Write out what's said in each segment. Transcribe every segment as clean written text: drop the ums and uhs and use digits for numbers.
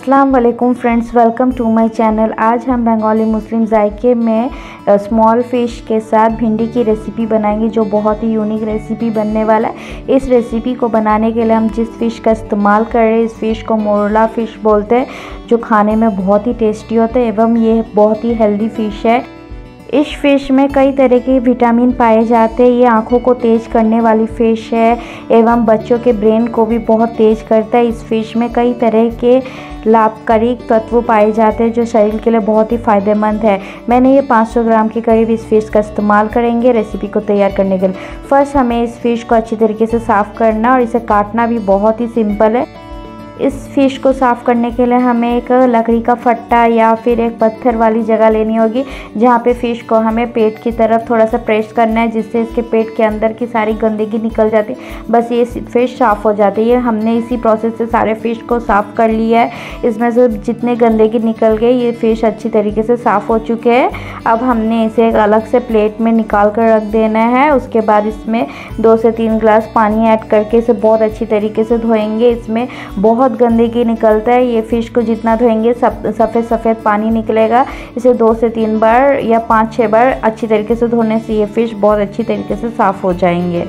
अस्सलाम वालेकुम friends, welcome to my channel. आज हम बंगाली मुस्लिम जायके में स्मॉल फ़िश के साथ भिंडी की रेसिपी बनाएंगे, जो बहुत ही यूनिक रेसिपी बनने वाला है। इस रेसिपी को बनाने के लिए हम जिस फ़िश का इस्तेमाल कर रहे हैं, इस फ़िश को मोरला फ़िश बोलते हैं, जो खाने में बहुत ही टेस्टी होता है एवं ये बहुत ही हेल्दी फ़िश है। इस फ़िश में कई तरह के विटामिन पाए जाते हैं। ये आँखों को तेज़ करने वाली फ़िश है एवं बच्चों के ब्रेन को भी बहुत तेज़ करता है। इस फ़िश में कई तरह के लाभकारी तत्व पाए जाते हैं, जो शरीर के लिए बहुत ही फ़ायदेमंद है। मैंने ये 500 ग्राम के करीब इस फ़िश का इस्तेमाल करेंगे रेसिपी को तैयार करने के लिए। फ़र्स्ट हमें इस फ़िश को अच्छी तरीके से साफ़ करना और इसे काटना भी बहुत ही सिंपल है। इस फ़िश को साफ़ करने के लिए हमें एक लकड़ी का फट्टा या फिर एक पत्थर वाली जगह लेनी होगी, जहाँ पे फ़िश को हमें पेट की तरफ थोड़ा सा प्रेस करना है, जिससे इसके पेट के अंदर की सारी गंदगी निकल जाती है। बस ये फ़िश साफ़ हो जाती है। हमने इसी प्रोसेस से सारे फ़िश को साफ़ कर लिया है। इसमें से जितने गंदगी निकल गई, ये फ़िश अच्छी तरीके से साफ़ हो चुके हैं। अब हमने इसे एक अलग से प्लेट में निकाल कर रख देना है। उसके बाद इसमें 2 से 3 गिलास पानी ऐड करके इसे बहुत अच्छी तरीके से धोएंगे। इसमें बहुत गंदगी निकलता है। ये फ़िश को जितना धोएंगे सफ़ेद पानी निकलेगा। इसे 2 से 3 बार या 5-6 बार अच्छी तरीके से धोने से ये फ़िश बहुत अच्छी तरीके से साफ़ हो जाएंगे।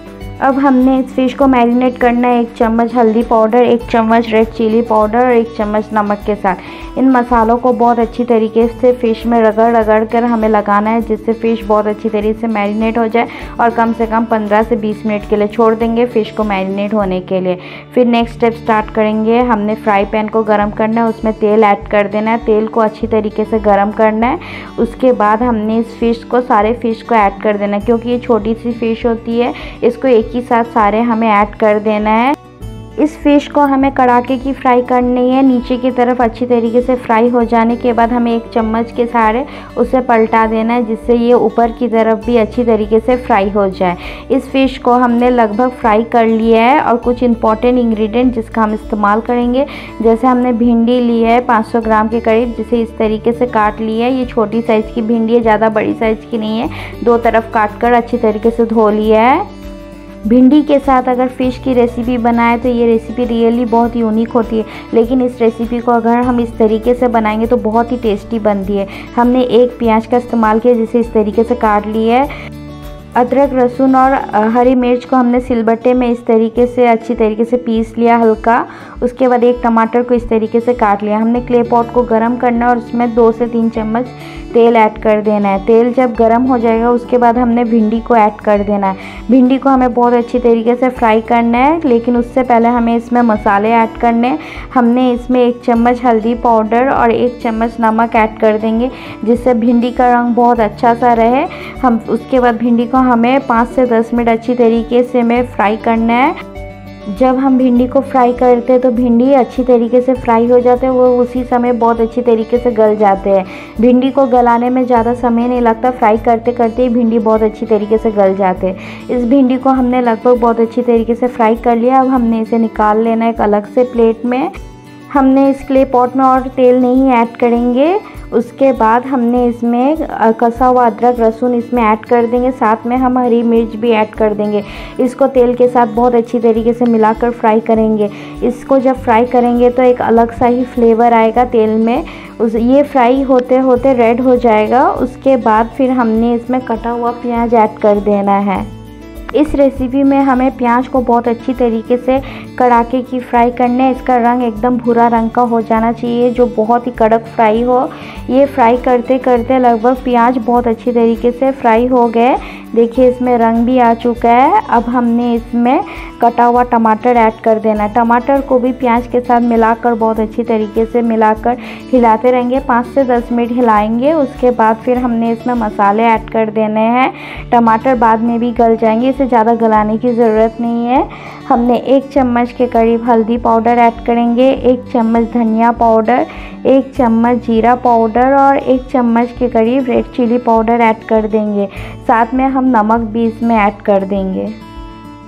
अब हमने इस फ़िश को मैरिनेट करना है 1 चम्मच हल्दी पाउडर, 1 चम्मच रेड चिली पाउडर और 1 चम्मच नमक के साथ। इन मसालों को बहुत अच्छी तरीके से फ़िश में रगड़ कर हमें लगाना है, जिससे फ़िश बहुत अच्छी तरीके से मैरिनेट हो जाए और कम से कम 15 से 20 मिनट के लिए छोड़ देंगे फ़िश को मैरिनेट होने के लिए। फिर नेक्स्ट स्टेप स्टार्ट करेंगे। हमने फ्राई पैन को गर्म करना है, उसमें तेल ऐड कर देना है। तेल को अच्छी तरीके से गर्म करना है। उसके बाद हमने इस फ़िश को सारे फ़िश को ऐड कर देना है, क्योंकि ये छोटी सी फ़िश होती है। इसको एक ही साथ सारे हमें ऐड कर देना है। इस फ़िश को हमें कड़ाके की फ्राई करनी है। नीचे की तरफ अच्छी तरीके से फ्राई हो जाने के बाद हमें 1 चम्मच के सहारे उसे पलटा देना है, जिससे ये ऊपर की तरफ भी अच्छी तरीके से फ्राई हो जाए। इस फ़िश को हमने लगभग फ्राई कर लिया है। और कुछ इंपॉर्टेंट इंग्रेडिएंट जिसका हम इस्तेमाल करेंगे, जैसे हमने भिंडी ली है 500 ग्राम के करीब, जिसे इस तरीके से काट लिया है। ये छोटी साइज़ की भिंडी है, ज़्यादा बड़ी साइज़ की नहीं है। 2 तरफ काट कर अच्छी तरीके से धो लिया है। भिंडी के साथ अगर फ़िश की रेसिपी बनाए तो ये रेसिपी रियली बहुत यूनिक होती है, लेकिन इस रेसिपी को अगर हम इस तरीके से बनाएंगे तो बहुत ही टेस्टी बनती है। हमने 1 प्याज का इस्तेमाल किया, जिसे इस तरीके से काट लिया है। अदरक, लहसुन और हरी मिर्च को हमने सिलबट्टे में इस तरीके से अच्छी तरीके से पीस लिया हल्का। उसके बाद 1 टमाटर को इस तरीके से काट लिया। हमने क्ले पॉट को गरम करना है और उसमें 2 से 3 चम्मच तेल ऐड कर देना है। तेल जब गरम हो जाएगा, उसके बाद हमने भिंडी को ऐड कर देना है। भिंडी को हमें बहुत अच्छी तरीके से फ्राई करना है, लेकिन उससे पहले हमें इसमें मसाले ऐड करने हैं। हमने इसमें 1 चम्मच हल्दी पाउडर और 1 चम्मच नमक ऐड कर देंगे, जिससे भिंडी का रंग बहुत अच्छा सा रहे। हम उसके बाद भिंडी को हमें 5 से 10 मिनट अच्छी तरीके से हमें फ्राई करना है। जब हम भिंडी को फ्राई करते हैं तो भिंडी अच्छी तरीके से फ्राई हो जाते हैं, वो उसी समय बहुत अच्छी तरीके से गल जाते हैं। भिंडी को गलाने में ज़्यादा समय नहीं लगता, फ्राई करते करते ही भिंडी बहुत अच्छी तरीके से गल जाते हैं। इस भिंडी को हमने लगभग बहुत अच्छी तरीके से फ्राई कर लिया। अब हमने इसे निकाल लेना है एक अलग से प्लेट में। हमने इस क्ले पॉट में और तेल नहीं ऐड करेंगे। उसके बाद हमने इसमें कसा हुआ अदरक, लहसुन इसमें ऐड कर देंगे। साथ में हम हरी मिर्च भी ऐड कर देंगे। इसको तेल के साथ बहुत अच्छी तरीके से मिलाकर फ्राई करेंगे। इसको जब फ्राई करेंगे तो एक अलग सा ही फ्लेवर आएगा तेल में। ये फ्राई होते होते रेड हो जाएगा। उसके बाद फिर हमने इसमें कटा हुआ प्याज ऐड कर देना है। इस रेसिपी में हमें प्याज को बहुत अच्छी तरीके से कड़ाके की फ्राई करना है। इसका रंग एकदम भूरा रंग का हो जाना चाहिए, जो बहुत ही कड़क फ्राई हो। ये फ्राई करते करते लगभग प्याज बहुत अच्छी तरीके से फ्राई हो गए। देखिए, इसमें रंग भी आ चुका है। अब हमने इसमें कटा हुआ टमाटर ऐड कर देना है। टमाटर को भी प्याज के साथ मिलाकर बहुत अच्छी तरीके से मिलाकर हिलाते रहेंगे। 5 से 10 मिनट हिलाएंगे। उसके बाद फिर हमने इसमें मसाले ऐड कर देने हैं। टमाटर बाद में भी गल जाएंगे, इसे ज़्यादा गलाने की ज़रूरत नहीं है। हमने 1 चम्मच के करीब हल्दी पाउडर ऐड करेंगे, 1 चम्मच धनिया पाउडर, 1 चम्मच जीरा पाउडर और 1 चम्मच के करीब रेड चिली पाउडर ऐड कर देंगे। साथ में हम नमक भी इसमें ऐड कर देंगे।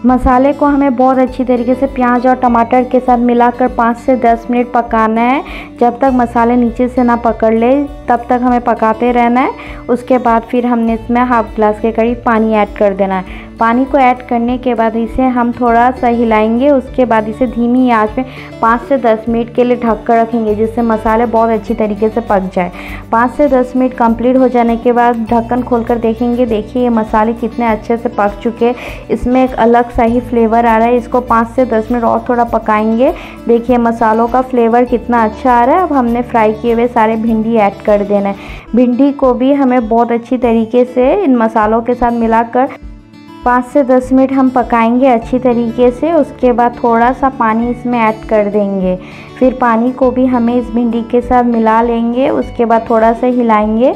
मसाले को हमें बहुत अच्छी तरीके से प्याज और टमाटर के साथ मिलाकर 5 से 10 मिनट पकाना है। जब तक मसाले नीचे से ना पकड़ ले तब तक हमें पकाते रहना है। उसके बाद फिर हमने इसमें हाफ ग्लास के करीब पानी ऐड कर देना है। पानी को ऐड करने के बाद इसे हम थोड़ा सा हिलाएंगे। उसके बाद इसे धीमी आंच में 5 से 10 मिनट के लिए ढक कर रखेंगे, जिससे मसाले बहुत अच्छी तरीके से पक जाए। 5 से 10 मिनट कंप्लीट हो जाने के बाद ढक्कन खोलकर देखेंगे। देखिए ये मसाले कितने अच्छे से पक चुके हैं। इसमें एक अलग सा ही फ्लेवर आ रहा है। इसको 5 से 10 मिनट और थोड़ा पकाएंगे। देखिए मसालों का फ्लेवर कितना अच्छा आ रहा है। अब हमने फ्राई किए हुए सारे भिंडी ऐड कर देना है। भिंडी को भी हमें बहुत अच्छी तरीके से इन मसालों के साथ मिलाकर 5 से 10 मिनट हम पकाएंगे अच्छी तरीके से। उसके बाद थोड़ा सा पानी इसमें ऐड कर देंगे। फिर पानी को भी हमें इस भिंडी के साथ मिला लेंगे। उसके बाद थोड़ा सा हिलाएंगे।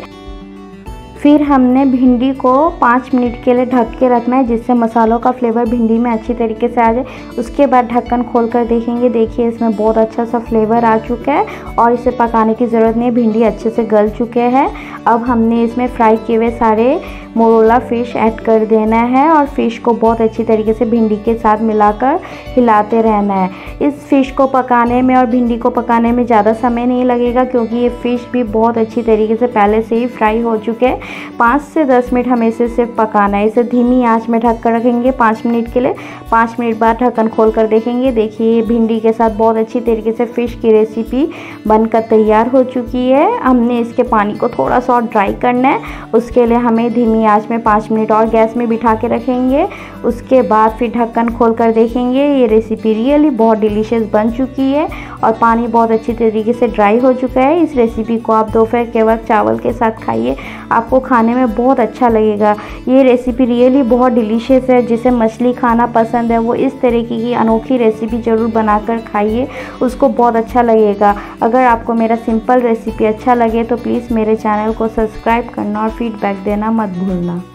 फिर हमने भिंडी को 5 मिनट के लिए ढक के रखना है, जिससे मसालों का फ्लेवर भिंडी में अच्छी तरीके से आ जाए। उसके बाद ढक्कन खोलकर देखेंगे। देखिए इसमें बहुत अच्छा सा फ्लेवर आ चुका है और इसे पकाने की ज़रूरत नहीं है। भिंडी अच्छे से गल चुके हैं। अब हमने इसमें फ्राई किए हुए सारे मोरोला फ़िश ऐड कर देना है और फ़िश को बहुत अच्छी तरीके से भिंडी के साथ मिलाकर हिलाते रहना है। इस फ़िश को पकाने में और भिंडी को पकाने में ज़्यादा समय नहीं लगेगा, क्योंकि ये फ़िश भी बहुत अच्छी तरीके से पहले से ही फ्राई हो चुके हैं। 5 से 10 मिनट हमें इसे सिर्फ पकाना है। इसे धीमी आंच में ढक कर रखेंगे 5 मिनट के लिए। 5 मिनट बाद ढक्कन खोल कर देखेंगे। देखिए भिंडी के साथ बहुत अच्छी तरीके से फ़िश की रेसिपी बनकर तैयार हो चुकी है। हमने इसके पानी को थोड़ा सा और ड्राई करना है। उसके लिए हमें धीमी आंच में 5 मिनट और गैस में बिठा के रखेंगे। उसके बाद फिर ढक्कन खोल कर देखेंगे। ये रेसिपी रियली बहुत डिलीशियस बन चुकी है और पानी बहुत अच्छी तरीके से ड्राई हो चुका है। इस रेसिपी को आप दोपहर के वक्त चावल के साथ खाइए, आपको खाने में बहुत अच्छा लगेगा। ये रेसिपी रियली बहुत डिलीशियस है। जिसे मछली खाना पसंद है वो इस तरीके की अनोखी रेसिपी ज़रूर बनाकर खाइए, उसको बहुत अच्छा लगेगा। अगर आपको मेरा सिंपल रेसिपी अच्छा लगे तो प्लीज़ मेरे चैनल को सब्सक्राइब करना और फीडबैक देना मत भूलना।